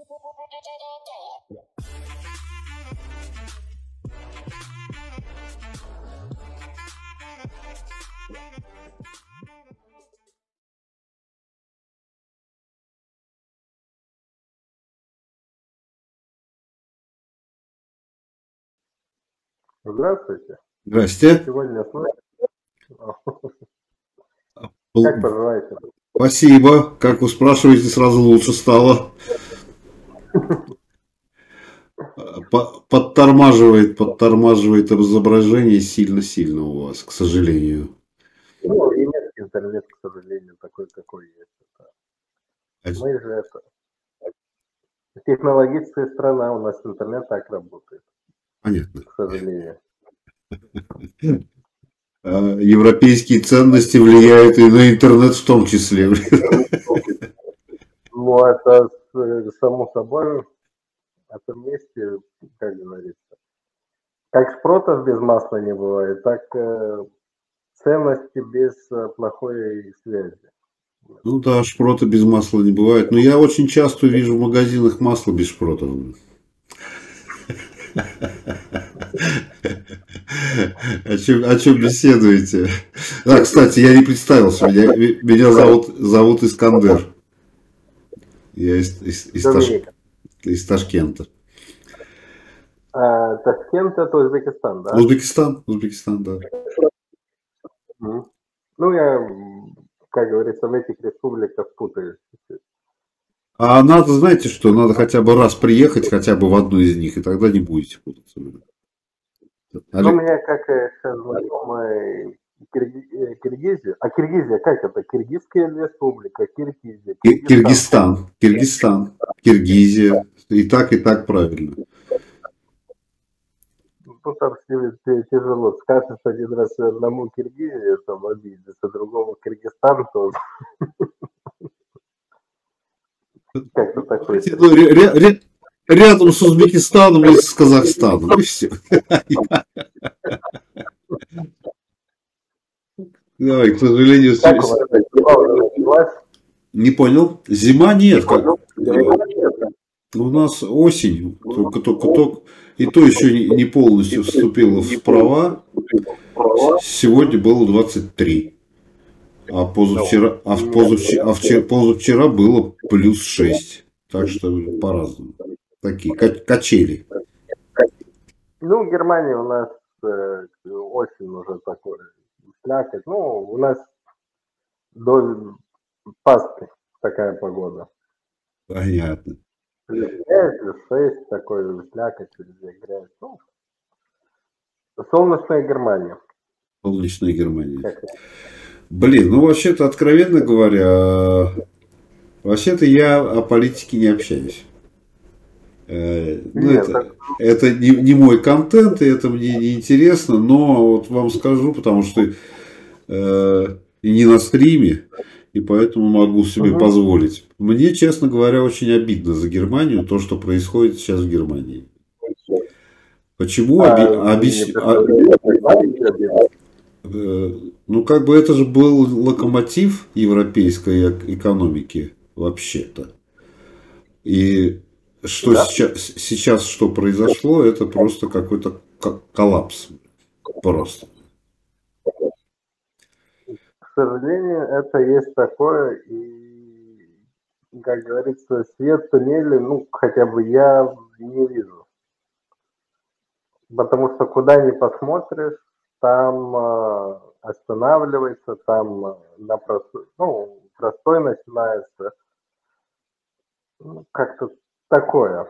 Здравствуйте. Здрасте. Сегодня с нами. Бл- Как поживаете? Спасибо. Как вы спрашиваете, сразу лучше стало. Подтормаживает изображение сильно-сильно у вас, к сожалению. Ну, и нет интернет, к сожалению, такой, какой есть. А- Мы же это технологическая страна, у нас интернет так работает, Понятно. к сожалению. Европейские ценности влияют и на интернет в том числе. Ну, это само собой, это вместе, как говорится. Как шпротов без масла не бывает, так ценности без плохой связи. Ну да, шпроты без масла не бывает. Но я очень часто вижу в магазинах масло без шпротов. О чем беседуете? Да, кстати, я не представился. Меня зовут Искандер. Я из Ташкента. Ташкент это Узбекистан, да? Узбекистан, да. Ну, я, как говорится, в этих республиках путаюсь. А надо, знаете что, надо хотя бы раз приехать хотя бы в одну из них, и тогда не будете путаться. Ну, у меня как знакомый Киргизия. А Киргизия как это? Киргизская республика, Киргизия. Киргизстан, Киргизия. И так правильно. Ну, там тяжело. Скажешь один раз одному Киргизию, там обидится, другому Киргизстан тоже. Как-то такое. Рядом с Узбекистаном и с Казахстаном. И все. Да, и, к сожалению, не понял. Зима нет. У нас осень, только и то еще не полностью вступила в права. Сегодня было 23. А позавчера было плюс 6. Так что по-разному. Такие качели. Ну, в Германии у нас осень уже такой. Слякоть. Ну, у нас до Пасхи такая погода. Понятно. Плюс 5, плюс 6, такой слякоть, везде грязь. Ну, солнечная Германия. Солнечная Германия. Блин, ну вообще-то, откровенно говоря, вообще-то я о политике не общаюсь. Это не мой контент, и это мне не интересно, но вот вам скажу, потому что и не на стриме, и поэтому могу себе позволить. Мне, честно говоря, очень обидно за Германию, то, что происходит сейчас в Германии. Почему? Ну, как бы это же был локомотив европейской экономики, вообще-то. И что сейчас что произошло, это просто какой-то коллапс. Просто. К сожалению, это есть такое, и, как говорится, свет в туннеле, ну, хотя бы я не вижу. Потому что куда ни посмотришь, там останавливается, там простой начинается. Ну, как-то такое.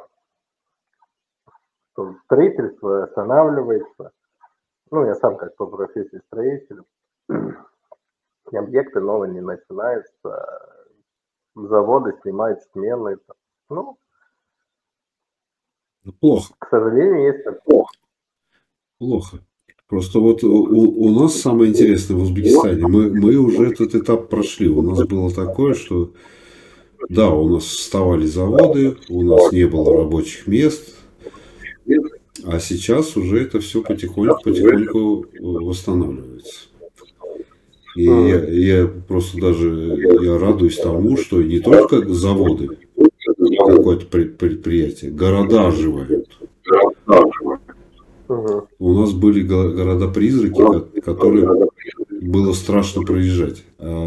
Что строительство останавливается. Ну, я сам как по профессии строитель. И объекты новые не начинаются. Заводы снимают смены. Ну, плохо. К сожалению, есть такое. Плохо. Просто вот у нас самое интересное в Узбекистане, мы уже этот этап прошли. У нас было такое, что да, у нас вставали заводы, у нас не было рабочих мест, а сейчас уже это все потихоньку восстанавливается. И я просто даже радуюсь тому, что не только заводы, какое-то предприятие. Города оживают. У нас были города-призраки, которые было страшно проезжать.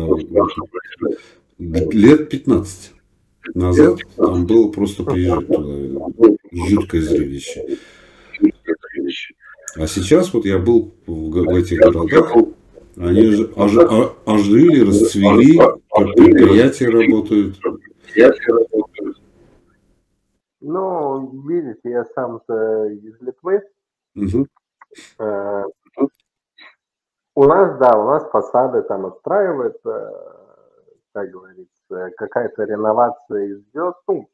Лет 15 назад там было просто приезжать туда. Жуткое зрелище. А сейчас вот я был в этих городах, они ожили, расцвели, предприятия работают. Ну, видите, я сам-то из Литвы. Угу. У нас фасады там отстраивают, как говорится, какая-то реновация идет, ну,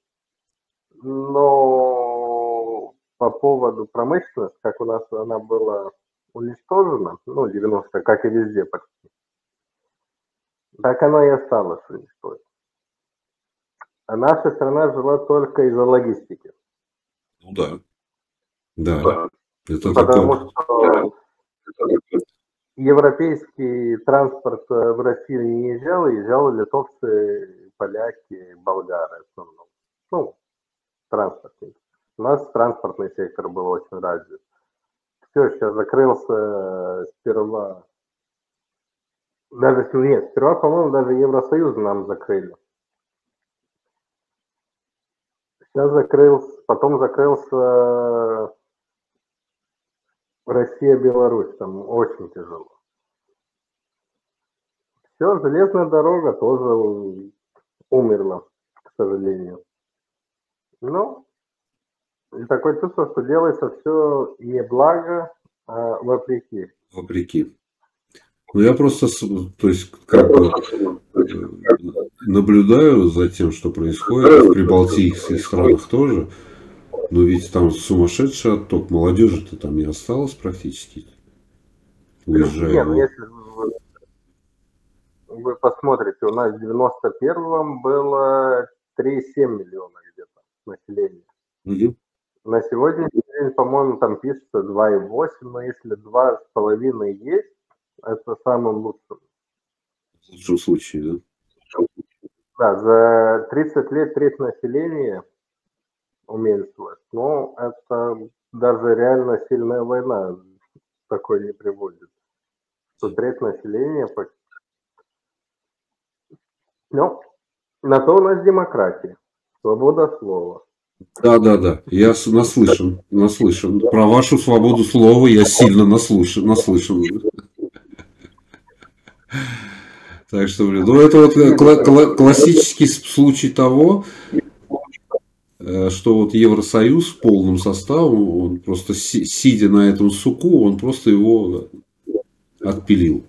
но по поводу промышленности, как у нас она была уничтожена, ну, 90 как и везде почти, так она и осталась уничтожена. А наша страна жила только из-за логистики. Ну да. Да. Это Потому такое... что европейский транспорт в Россию не езжал, езжали литовцы, поляки, болгары в основном. Ну, транспортный. У нас транспортный сектор был очень развит. Все, сейчас закрылся сперва. Даже нет, сперва, по-моему, даже Евросоюз нам закрыли. Сейчас закрылся, потом закрылся Россия, Беларусь, там очень тяжело. Все, железная дорога тоже умерла, к сожалению. Ну, и такое чувство, что делается все не благо, а вопреки. Вопреки. Ну, я просто, то есть, как бы наблюдаю за тем, что происходит в прибалтийских странах тоже. Но ведь там сумасшедший отток молодежи-то там не осталось практически. Уезжая. Нет, если вы посмотрите, у нас в 91-м было 3,7 миллиона где-то населения. Угу. На сегодняшний день, по-моему, там пишется 2,8, но если 2,5 есть, это самым лучшим. В лучшем случае, да? Да, за 30 лет треть населения уменьшилось. Но это даже реально сильная война такой не приводит. Что треть населения... Ну, на то у нас демократия, свобода слова. Да. Я наслышан. Про вашу свободу слова я сильно наслышан. Так что, блин, ну это вот классический случай того, что вот Евросоюз в полном составе, он просто сидя на этом суку, он просто его отпилил.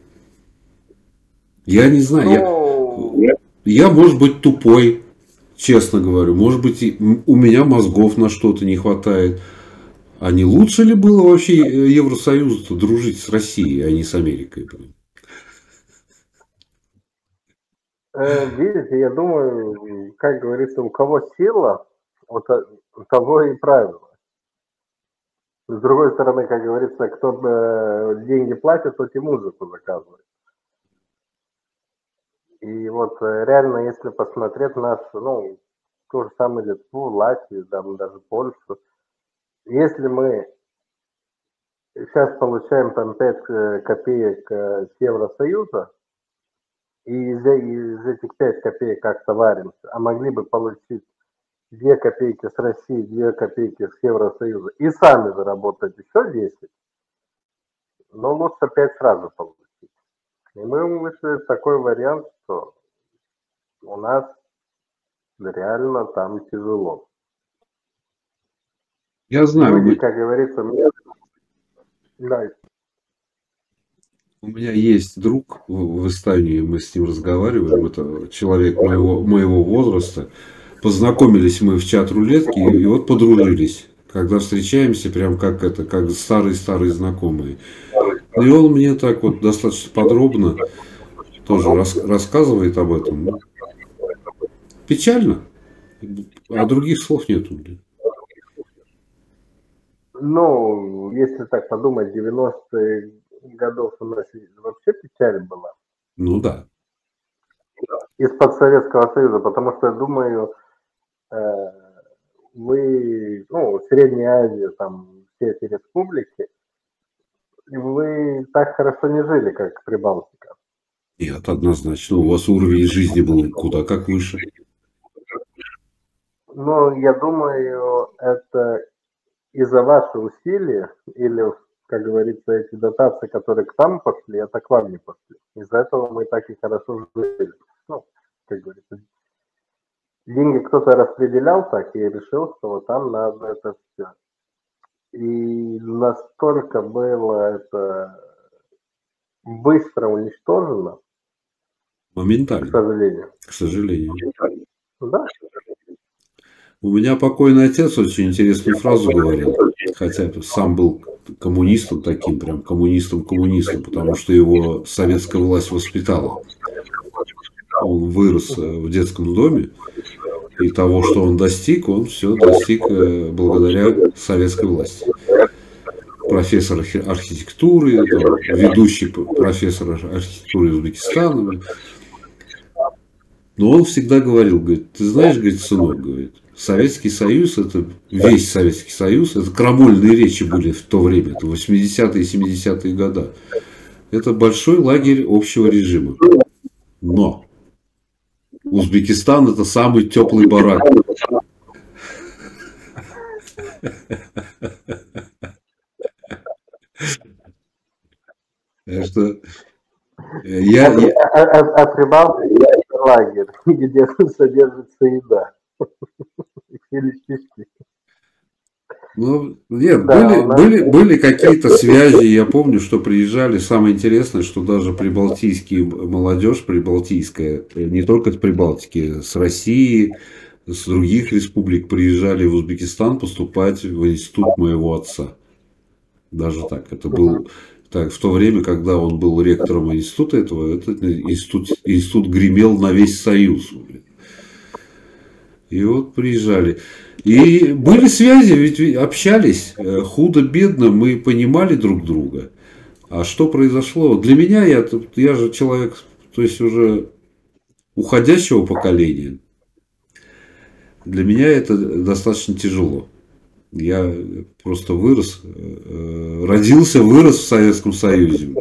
Я не знаю, я может быть тупой, честно говорю, может быть у меня мозгов на что-то не хватает. А не лучше ли было вообще Евросоюзу дружить с Россией, а не с Америкой? Видите, я думаю, как говорится, у кого сила, вот у того и правило. С другой стороны, как говорится, кто деньги платит, тот и музыку заказывает. И вот реально, если посмотреть нашу, ну, ту же самую Литву, Латвию, там, даже Польшу, если мы сейчас получаем там 5 копеек с Евросоюза, и из этих 5 копеек как-то варимся, а могли бы получить 2 копейки с России, 2 копейки с Евросоюза и сами заработать еще 10, но лучше 5 сразу получить. И мы вышли такой вариант, что у нас реально там тяжело. Я знаю. Люди, как говорится, да. У меня есть друг в Эстонии, мы с ним разговариваем, это человек моего возраста. Познакомились мы в чат-рулетке и вот подружились. Когда встречаемся, прям как старые-старые знакомые. И он мне так вот достаточно подробно тоже рассказывает об этом. Печально. А других слов нету. Ну, если так подумать, 90-е годов у нас вообще печаль была. Ну да. Из-под Советского Союза, потому что, я думаю, вы, ну, Средняя Азия, там, все эти республики, вы так хорошо не жили, как Прибалтика. Нет, однозначно. У вас уровень жизни был куда как выше. Но я думаю, это из-за ваших усилий, или, как говорится, эти дотации, которые к нам пошли, это к вам не пошли. Из-за этого мы так и хорошо жили. Ну, как говорится, деньги кто-то распределял так и решил, что вот там надо это все. И настолько было это быстро уничтожено, к Моментально, сожалению. к сожалению. Да? У меня покойный отец очень интересную фразу говорил, хотя сам был коммунистом таким, прям коммунистом, потому что его советская власть воспитала. Он вырос в детском доме, и того, что он все достиг благодаря советской власти. Профессор архитектуры, там, ведущий профессор архитектуры Узбекистана. Но он всегда говорил, говорит, ты знаешь, говорит, сынок, говорит, Советский Союз, это весь Советский Союз, это крамольные речи были в то время, это 80-е и 70-е годы. Это большой лагерь общего режима. Но Узбекистан это самый теплый барак. Так что А Прибалтика – это лагерь, где содержится еда. Или спички. Ну, нет, Да, были какие-то связи, я помню, что приезжали, самое интересное, что даже прибалтийские молодежь, прибалтийская, не только с Прибалтики, с России, с других республик приезжали в Узбекистан поступать в институт моего отца. Даже так, это был так, в то время, когда он был ректором института этого, этот институт гремел на весь Союз. И вот приезжали. И были связи, ведь общались худо-бедно, мы понимали друг друга. А что произошло? Для меня, я же человек, то есть уже уходящего поколения. Для меня это достаточно тяжело. Я просто вырос, родился, вырос в Советском Союзе.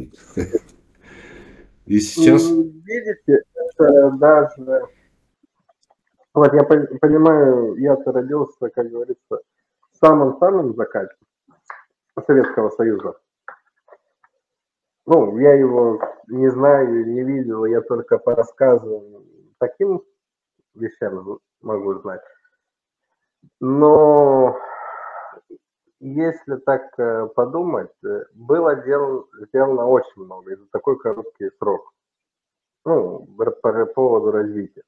И сейчас... Видите, это даже... Вот я понимаю, я-то родился, как говорится, в самом-самом закате Советского Союза. Ну, я его не знаю, не видел, я только по рассказам таким вещам могу знать. Но если так подумать, было сделано очень много за такой короткий срок. Ну, по поводу развития.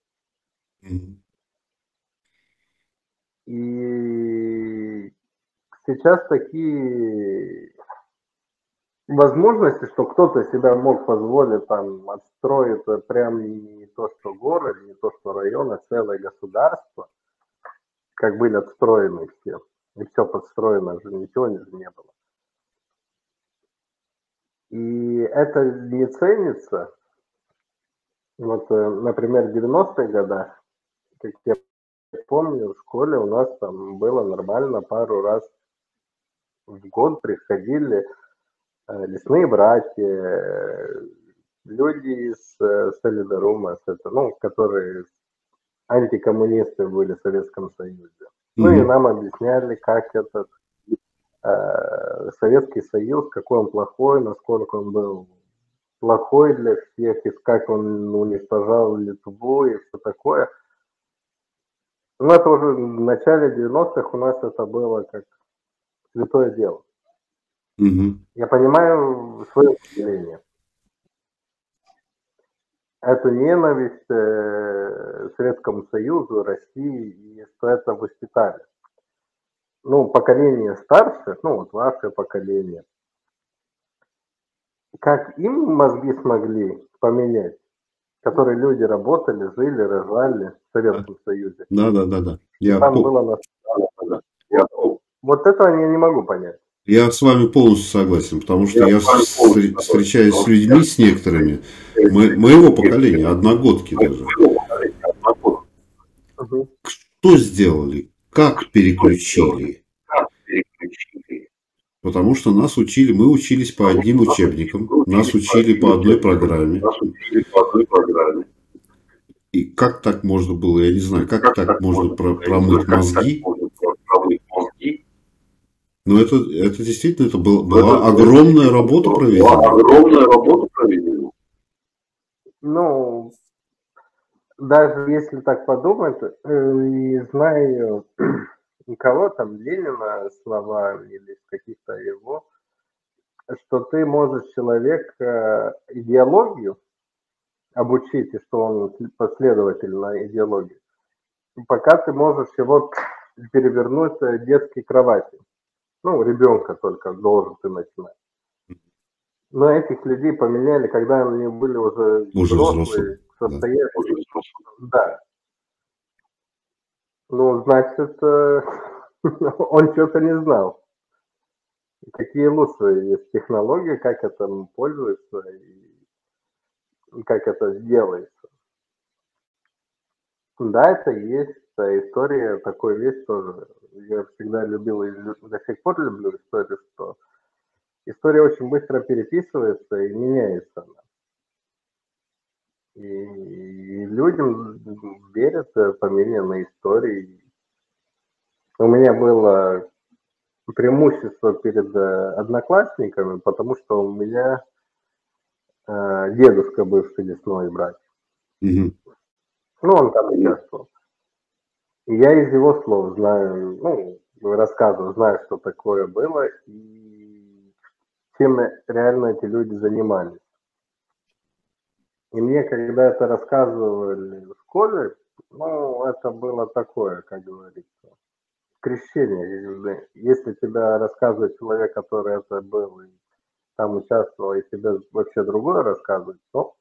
И сейчас такие возможности, что кто-то себя мог позволить там отстроить прям не то что город, не то что район, а целое государство, как были отстроены все. И все подстроено, же ничего не было. И это не ценится. Вот, например, в 90-е годы, как я помню, в школе у нас там было нормально, пару раз в год приходили лесные братья, люди из Солидарума, ну, которые антикоммунисты были в Советском Союзе. Ну и нам объясняли, как этот Советский Союз, какой он плохой, насколько он был плохой для всех, и как он уничтожал Литву и все такое. Ну, это уже в начале 90-х у нас это было как святое дело. Я понимаю свое поколение. Эту ненависть Советскому Союзу, России, и что это воспитали. Ну, поколение старше, ну, вот ваше поколение, как им мозги смогли поменять, которые люди работали, жили, рожали в Советском Союзе. Да. Там было вот этого я не могу понять. Я с вами полностью согласен, потому что я встречаюсь с людьми, с некоторыми, моего поколения, одногодки даже. Что сделали? как переключили? Потому что нас учили, мы учились по одним учебникам, нас учили по одной программе. И как так можно было, я не знаю, как так можно промыть мозги? Но это действительно была огромная работа проведена. Ну, даже если так подумать, и знаю у кого там Ленина слова или каких-то его, что ты можешь человека идеологию обучить, и что он последовательно идеологии, пока ты можешь его перевернуть в детской кровати. Ну, ребенка только должен ты начинать. Но этих людей поменяли, когда они были уже взрослые, состоятельные. Да. Ну, значит, он что-то не знал. Какие лучшие есть технологии, как этим пользуются и как это делается. Да, это есть история, такой вещь тоже. Я всегда любил и до сих пор люблю историю, что история очень быстро переписывается и меняется она. И людям верят поменянные истории. У меня было преимущество перед одноклассниками, потому что у меня дедушка бывший лесной брат. Ну, он там участвовал. И я из его слов знаю, ну, рассказываю, знаю, что такое было и чем реально эти люди занимались. И мне, когда это рассказывали в школе, ну, это было такое, как говорится, крещение. Если тебя рассказывает человек, который это был и там участвовал, и тебе вообще другое рассказывает, то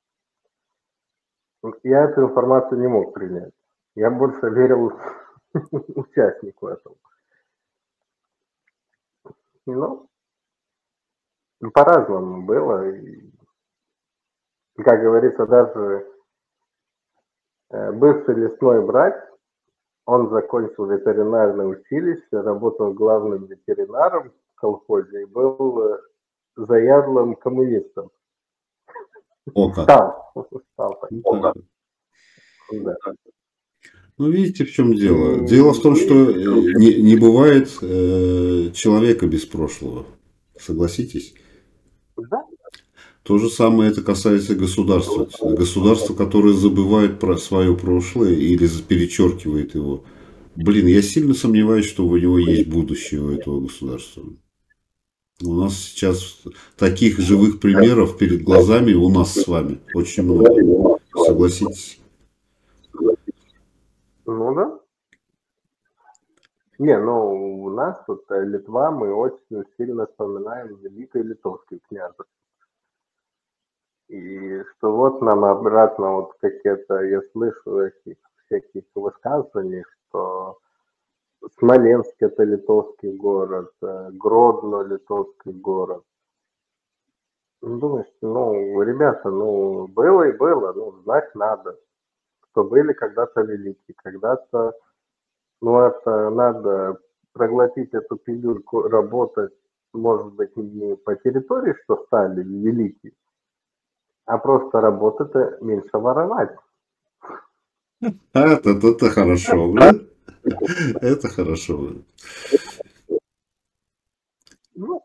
я эту информацию не мог принять. Я больше верил участнику этого. Ну, по-разному было. И, как говорится, даже бывший лесной брат, он закончил ветеринарное училище, работал главным ветеринаром в колхозе и был заядлым коммунистом. Стал. Да. Ну, видите, в чем дело? Дело в том, что не бывает человека без прошлого. Согласитесь? Да. То же самое это касается государства. Государство, которое забывает про свое прошлое или перечеркивает его. Блин, я сильно сомневаюсь, что у него есть будущее у этого государства. У нас сейчас таких живых примеров перед глазами у нас с вами очень много. Согласитесь? Ну да. Не, ну у нас тут Литва, мы очень сильно вспоминаем Великое Литовское княжество. И что вот нам обратно вот какие-то, я слышу этих всяких высказываний, что Смоленск это литовский город, Гродно литовский город. Ну, думаешь, ну, ребята, ну, было и было, ну, знать надо, что были когда-то великие, когда-то, ну, это надо проглотить эту пилюльку, работать, может быть, не по территории, что стали великие, а просто работать, меньше воровать. Это хорошо, да? Это хорошо. Ну,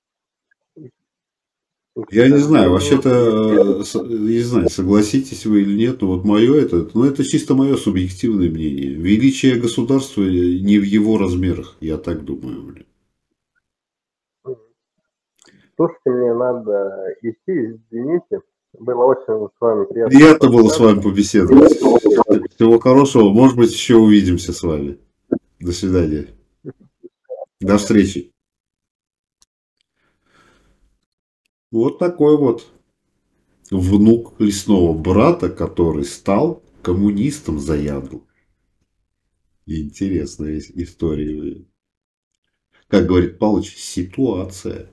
я не знаю, вообще-то, не знаю, согласитесь вы или нет, но вот мое это чисто мое субъективное мнение. Величие государства не в его размерах, я так думаю. Блин. Слушайте, мне надо идти, извините. Было очень с вами приятно. Приятно было с вами побеседовать. Всего хорошего. Может быть, еще увидимся с вами. До свидания. До встречи. Вот такой вот внук лесного брата, который стал коммунистом заядлым. Интересная история. Как говорит Палыч, ситуация.